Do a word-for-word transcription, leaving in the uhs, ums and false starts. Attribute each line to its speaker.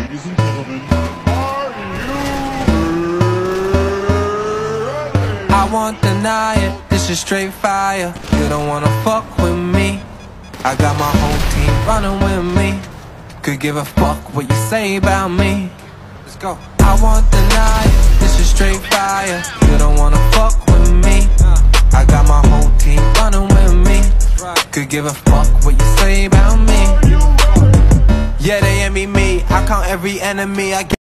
Speaker 1: Ladies and gentlemen, are you ready?
Speaker 2: I won't deny it, this is straight fire. You don't wanna fuck with me. I got my whole team running with me. Could give a fuck what you say about me. Let's go. I won't deny it, this is straight fire. You don't wanna fuck with me. I got my whole team running with me. Could give a fuck what you say about me. Yeah, they envy me, I count every enemy I get.